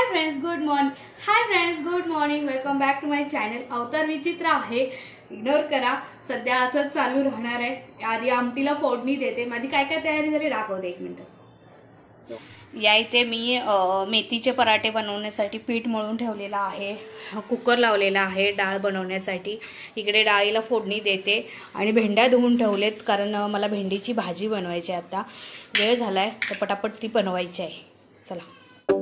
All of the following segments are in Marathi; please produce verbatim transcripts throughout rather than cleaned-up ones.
Friends good morning hi friends good morning welcome back to my channel. अवतार विचित्र आहे, इग्नोर करा. सध्या असंच चालू राहणार आहे. आधी आमटीला फोडणी देते. माझी काय काय तयारी झाली दाखवते एक मिनिट. या इथे मी मेथीचे पराठे बनवण्यासाठी पीठ मळून ठेवलेला आहे. कुकर लावलेला आहे डाळ बनवण्यासाठी. इकडे डाळीला फोडणी देते आणि भेंड्या धुवून ठेवलेत कारण मला भेंडीची भाजी बनवायची आहे. आता वेळ झालाय तर पटापट ती बनवायची आहे. चला.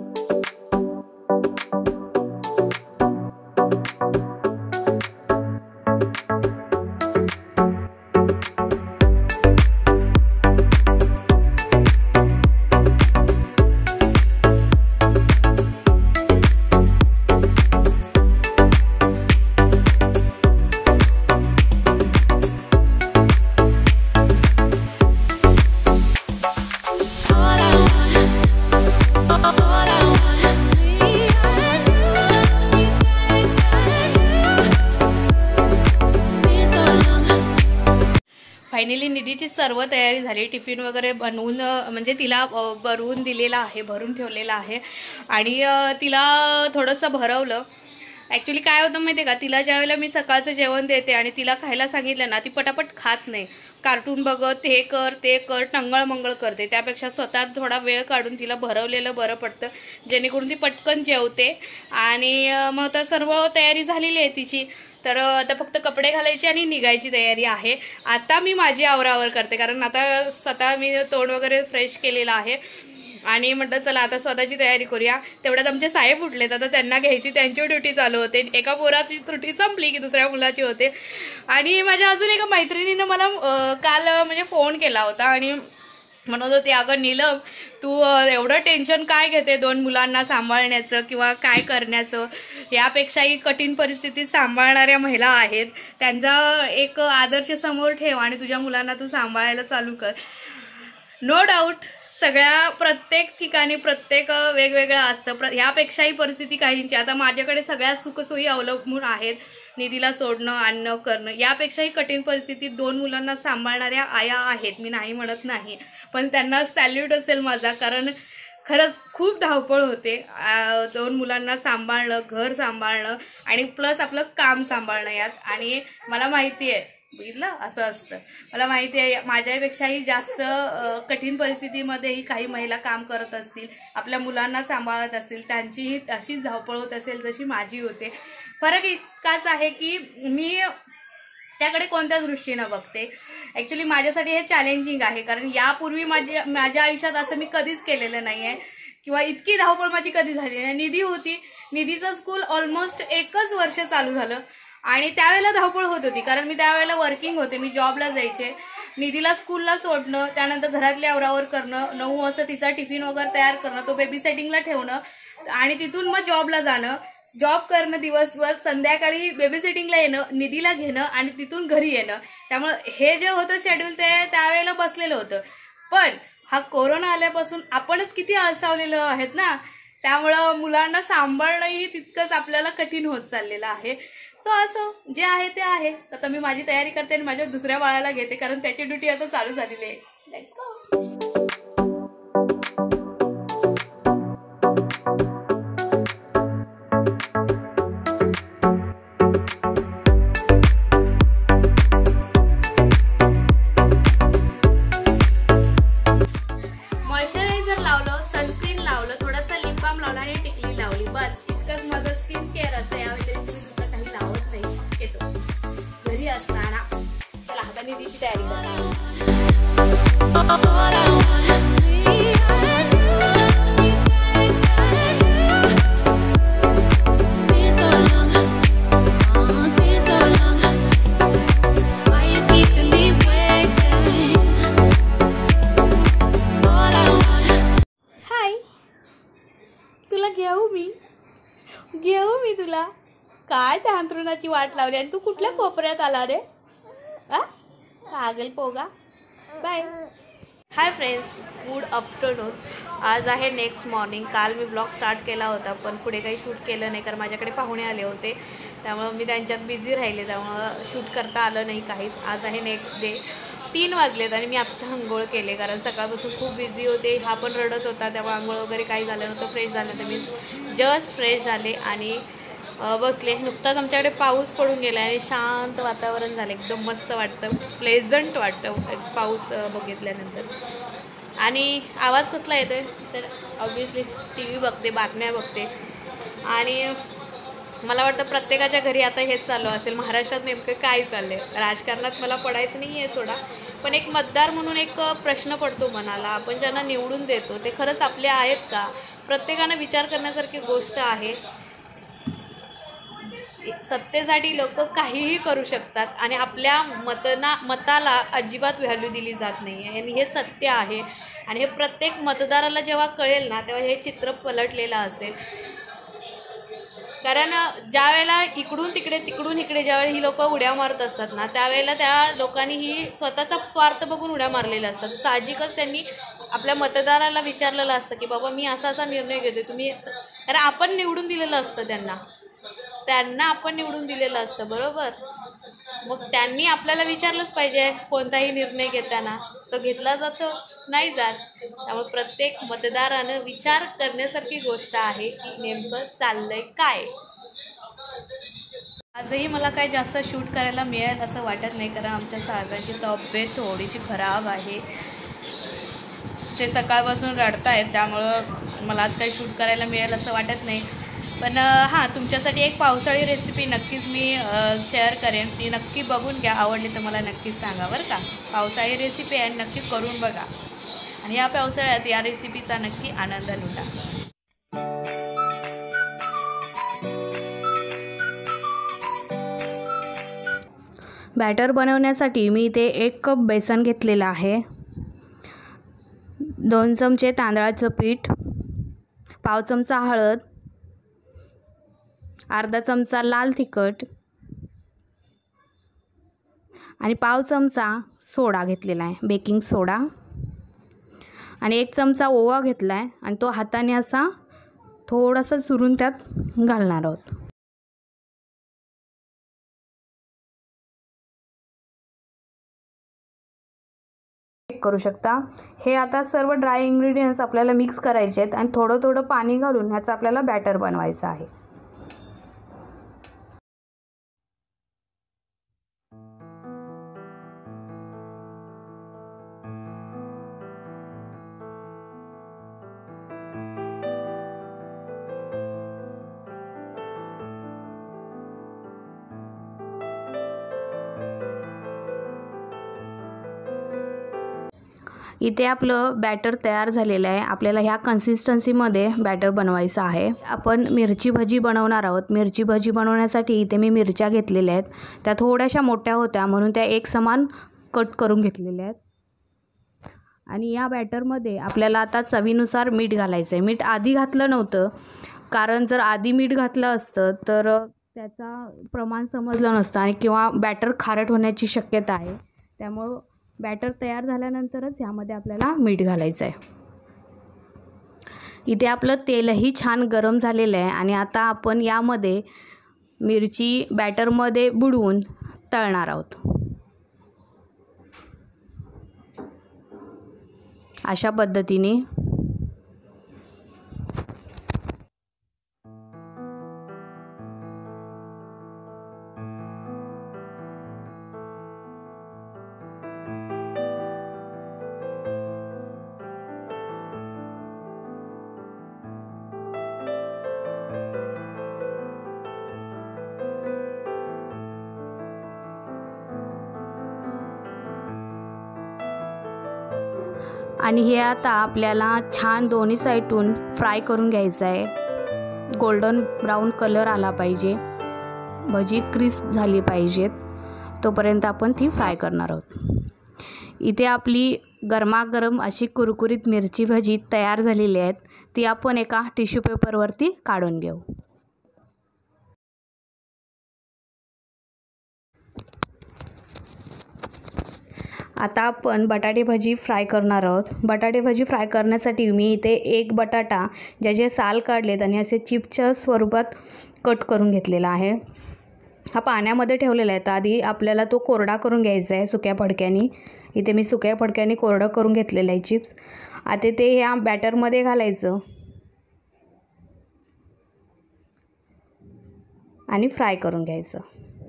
फायनली निधीची सर्व तयारी झाली. टिफिन वगैरे बनवून म्हणजे तिला भरवून दिलेला आहे, भरून ठेवलेला आहे आणि तिला थोडंसं भरवलं. ॲक्च्युली काय होतं माहिती आहे का, तिला ज्यावेळेला मी सकाळचं जेवण देते आणि तिला खायला सांगितलं ना, ती पटापट खात नाही. कार्टून बघत हे कर ते कर टंगळ मंगळ करते. त्यापेक्षा स्वतः थोडा वेळ काढून तिला भरवलेलं बरं पडतं, जेणेकरून ती पटकन जेवते. आणि मग तर सर्व तयारी झालेली आहे तिची. तर आता फक्त कपडे घालायची आणि निघायची तयारी आहे. आता मी माझी आवरावर करते कारण आता स्वतः मी तोंड वगैरे फ्रेश केलेलं आहे आणि म्हटलं चला आता स्वतःची तयारी करूया. तेवढ्यात आमचे साहेब उठलेत. आता त्यांना घ्यायची त्यांची ड्युटी चालू होते. एका पोराची त्रुटी संपली की दुसऱ्या मुलाची होते. आणि माझ्या अजून एका मैत्रिणीनं मला काल म्हणजे फोन केला होता आणि म्हणत होते, अगं नीलम तू एवढं टेन्शन काय घेते दोन मुलांना सांभाळण्याचं किंवा काय करण्याचं. यापेक्षाही कठीण परिस्थितीत सांभाळणाऱ्या महिला आहेत, त्यांचा एक आदर्श समोर ठेव आणि तुझ्या मुलांना तू सांभाळायला चालू कर. नो डाऊट सगळ्या प्रत्येक ठिकाणी प्रत्येक वेगवेगळं असतं. यापेक्षाही परिस्थिती काहींची. आता माझ्याकडे सगळ्या सुखसोयी अवलंबून आहेत. निधीला सोडणं आणणं करणं. यापेक्षाही कठीण परिस्थितीत दोन मुलांना सांभाळणाऱ्या आया आहेत, मी नाही म्हणत नाही, पण त्यांना सॅल्यूट असेल माझा. कारण खरंच खूप धावपळ होते दोन मुलांना सांभाळणं, घर सांभाळणं आणि प्लस आपलं काम सांभाळणं यात. आणि मला माहिती आहे बघितलं असं असतं. मला माहिती आहे माझ्यापेक्षाही जास्त कठीण परिस्थितीमध्येही काही महिला काम करत असतील, आपल्या मुलांना सांभाळत असतील, त्यांचीही अशीच धावपळ होत असेल जशी माझी होते. फरक इतकाच आहे की मी त्याकडे कोणत्या दृष्टीनं बघते. ॲक्च्युली माझ्यासाठी हे चॅलेंजिंग आहे कारण यापूर्वी माझ्या माझ्या आयुष्यात असं मी कधीच केलेलं नाही आहे किंवा इतकी धावपळ माझी कधी झाली नाही. निधी होती, निधीचं स्कूल ऑलमोस्ट एकच वर्ष चालू झालं आणि त्यावेळेला धावपळ होत होती कारण मी त्यावेळेला वर्किंग होते, मी जॉबला जायचे. निधीला स्कूलला सोडणं, त्यानंतर घरातल्या आवरावर करणं, नऊ वाजता तिचा टिफिन वगैरे तयार करणं, तो बेबी सेटिंगला ठेवणं आणि तिथून मग जॉबला जाणं, जॉब करणं दिवसभर, संध्याकाळी बेबी सिटिंगला येणं, निधीला घेणं आणि तिथून घरी येणं. त्यामुळे हे जे होतं शेड्यूल ते त्यावेळेला बसलेलं होतं. पण हा कोरोना आल्यापासून आपणच किती अलसावलेलो आहेत ना, त्यामुळं मुलांना सांभाळणंही तितकंच आपल्याला कठीण होत चाललेलं आहे. सो असं जे आहे ते आहे. आता मी माझी तयारी करते आणि माझ्या दुसऱ्या बाळाला घेते कारण त्याची ड्युटी आता चालू झालेली आहे. Let's go. मॉइश्चरायझर लावलं, सनस्क्रीन लावलं, थोडासा लिप बाम लावला आणि टिकली लावली. बस इतकंच माझं स्किन केअर असतं. या व्यतिरिक्त मी दुसरं काही लावत नाही येतो घरी असताना. चला आता निधीची तयारी करते. घेऊ मी घेऊ मी तुला. काय त्या अंथरुणाची वाट लावली आणि तू कुठल्या कोपऱ्यात आला रे? आ पागल पोगा. Bye. Hi friends, good afternoon. आज आहे नेक्स्ट मॉर्निंग. काल मी ब्लॉग स्टार्ट केला होता पण पुढे काही शूट केलं नाही कारण माझ्याकडे पाहुणे आले होते, त्यामुळे मी त्यांच्यात बिझी राहिले, त्यामुळे शूट करता आलं नाही काहीच. आज आहे नेक्स्ट डे. तीन वाजलेत आणि मी आत्ता आंघोळ केले, कारण सकाळपासून खूप बिझी होते. हा पण रडत होता, त्यामुळे आंघोळ वगैरे काही झालं नव्हतं. फ्रेश झालं तर मी जस्ट फ्रेश झाले आणि बसले. नुकताच आमच्याकडे पाऊस पडून गेला आणि शांत वातावरण झालं, एकदम मस्त वाटतं, प्लेझंट वाटतं पाऊस बघितल्यानंतर. आणि आवाज कसला येतोय तर ऑब्व्हियसली टी व्ही बघते, बातम्या बघते आणि मला वाटतं प्रत्येकाच्या घरी आता हेच चालू असेल. महाराष्ट्रात नेमकं काय चाललं आहे, राजकारणात मला पडायचं नाही आहे सोडा, पण एक मतदार म्हणून एक प्रश्न पडतो मनाला. आपण ज्यांना निवडून देतो ते खरंच आपले आहेत का? प्रत्येकानं विचार करण्यासारखी गोष्ट आहे. सत्तेसाठी लोक काहीही करू शकतात आणि आपल्या मतना मताला अजिबात व्हॅल्यू दिली जात नाही आहे आणि हे सत्य आहे. आणि हे प्रत्येक मतदाराला जेव्हा कळेल ना तेव्हा हे चित्र पलटलेलं असेल. कारण ज्या वेळेला इकडून तिकडे तिकडून इकडे ज्यावेळेला ही लोक उड्या मारत असतात ना त्यावेळेला त्या लोकांनी ही स्वतःचा स्वार्थ बघून उड्या मारलेल्या असतात. साहजिकच त्यांनी आपल्या मतदाराला विचारलेलं असतं की बाबा मी असा असा निर्णय घेतोय तुम्ही, कारण आपण निवडून दिलेलं असतं त्यांना त्यांना आपण निवडून दिलेलं असतं बरोबर. मग त्यांनी आपल्याला विचारलंच पाहिजे कोणताही निर्णय घेताना, तो घेतला जातो नाही जात. त्यामुळे प्रत्येक मतदारानं विचार करण्यासारखी गोष्ट आहे की नेमकं चाललंय काय. आजही मला काय जास्त शूट करायला मिळेल असं वाटत नाही, कारण आमच्या साहेबांची तब्येत थोडीशी खराब आहे. ते सकाळपासून रडतायत, त्यामुळं मला आज काही शूट करायला मिळेल असं वाटत नाही. पण हां, तुमच्यासाठी एक पावसाळी रेसिपी नक्कीच मी शेअर करेन, ती नक्की बघून घ्या. आवडली तर मला नक्कीच सांगा बरं का. पावसाळी रेसिपी आहे, नक्की करून बघा आणि या पावसाळ्यात या रेसिपीचा नक्की आनंद लुटा. बॅटर बनवण्यासाठी मी इथे एक कप बेसन घेतलेलं आहे, दोन चमचे तांदळाचं पीठ, पाव चमचा हळद, अर्धा चमचा लाल तिखट आणि पाव चमचा सोडा घेतलेला आहे, बेकिंग सोडा, आणि एक चमचा ओवा घेतला आहे आणि तो हाताने असा थोडासा चुरून त्यात घालणार आहोत. करू शकता. हे आता सर्व ड्राय इंग्रेडियंट्स आपल्याला मिक्स करायचे आहेत आणि थोडं थोडं पाणी घालून ह्याचं आपल्याला बॅटर बनवायचं आहे. इथे आपलं बॅटर तयार झालेलं आहे. आपल्याला ह्या कन्सिस्टन्सीमध्ये बॅटर बनवायचं आहे. आपण मिरची भजी बनवणार आहोत. मिरची भजी बनवण्यासाठी इथे मी मिरच्या घेतलेल्या आहेत. त्या थोड्याशा मोठ्या होत्या म्हणून त्या एक समान कट करून घेतलेल्या आहेत. आणि या बॅटरमध्ये आपल्याला आता चवीनुसार मीठ घालायचं आहे. मीठ आधी घातलं नव्हतं, कारण जर आधी मीठ घातलं असतं तर त्याचा प्रमाण समजलं नसतं आणि किंवा बॅटर खारट होण्याची शक्यता आहे. त्यामुळं बॅटर तयार झाल्यानंतरच यामध्ये आपल्याला मीठ घालायचं आहे. इथे आपलं तेलही छान गरम झालेलं आहे आणि आता आपण यामध्ये मिरची बॅटरमध्ये बुडवून तळणार आहोत. अशा पद्धतीने आणि हे आता आपल्याला छान दोन्ही साईडून फ्राय करून घ्यायचं आहे. गोल्डन ब्राऊन कलर आला पाहिजे, भजी क्रिस्प झाली पाहिजेत, तोपर्यंत आपण ती फ्राय करणार आहोत. इथे आपली गरमागरम अशी कुरकुरीत मिरची भजी तयार झालेली आहेत. ती आपण एका टिश्यू पेपरवरती काढून घेऊ. आता आपण बटाटे भजी फ्राय करणार आहोत. बटाटे भजी फ्राय करण्यासाठी मी इथे एक बटाटा ज्याचे साल काढलेत आणि असे चिप्सच्या स्वरूपात कट करून घेतलेला आहे. हा पाण्यामध्ये ठेवलेला आहे, तर आधी आपल्याला तो कोरडा करून घ्यायचा आहे सुक्या फडक्याने. इथे मी सुक्या फडक्याने कोरडं करून घेतलेलं आहे चिप्स. आता ते ह्या बॅटरमध्ये घालायचं आणि फ्राय करून घ्यायचं.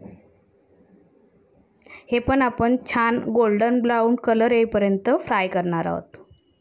हे पण आपण छान गोल्डन ब्राऊन कलर येईपर्यंत फ्राय करणार आहोत.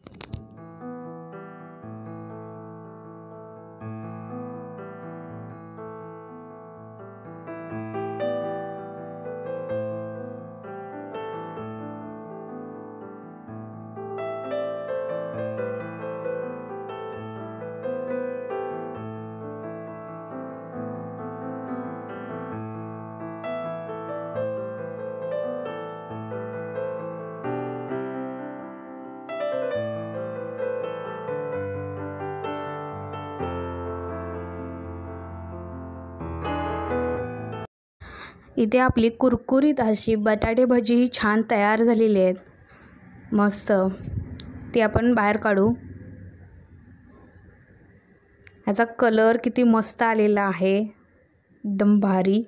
इथे आपली कुरकुरीत अशी बटाटे भजी छान तयार झालेली आहेत. मस्त ती आपण बाहेर काढू. ह्याचा कलर किती मस्त आलेला आहे, एकदम भारी.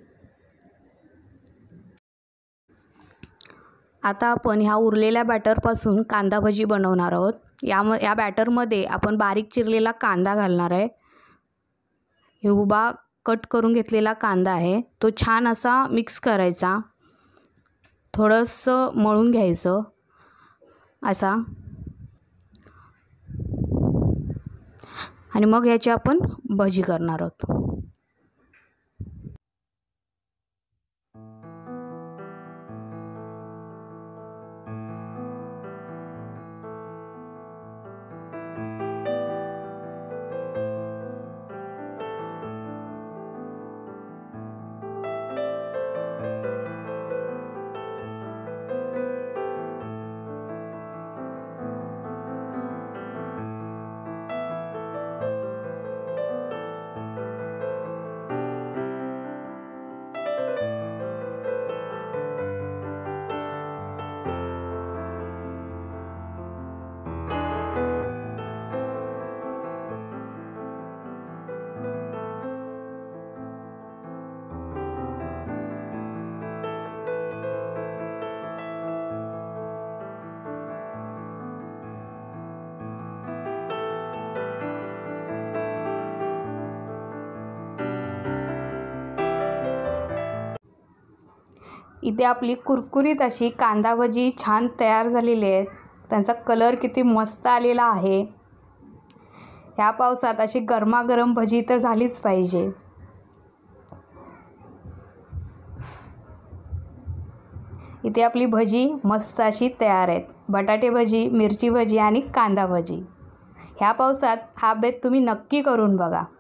आता आपण ह्या उरलेल्या बॅटरपासून कांदा भजी बनवणार आहोत. या या बॅटरमध्ये आपण बारीक चिरलेला कांदा घालणार आहे. हे उभा कट करून घेतलेला कांदा आहे, तो छान असा मिक्स करायचा, थोडंसं मळून घ्यायचं असा. आणि मग याची आपण भजी करणार आहोत. इथे आपली कुरकुरीत अशी कांदा भजी छान तयार झालेली आहे. त्यांचा कलर किती मस्त आलेला आहे. ह्या पावसात अशी गरमागरम भजी तर झालीच पाहिजे. इथे आपली भजी मस्त अशी तयार आहेत. बटाटे भजी, मिरची भजी आणि कांदा भजी. ह्या पावसात हा बेत तुम्ही नक्की करून बघा.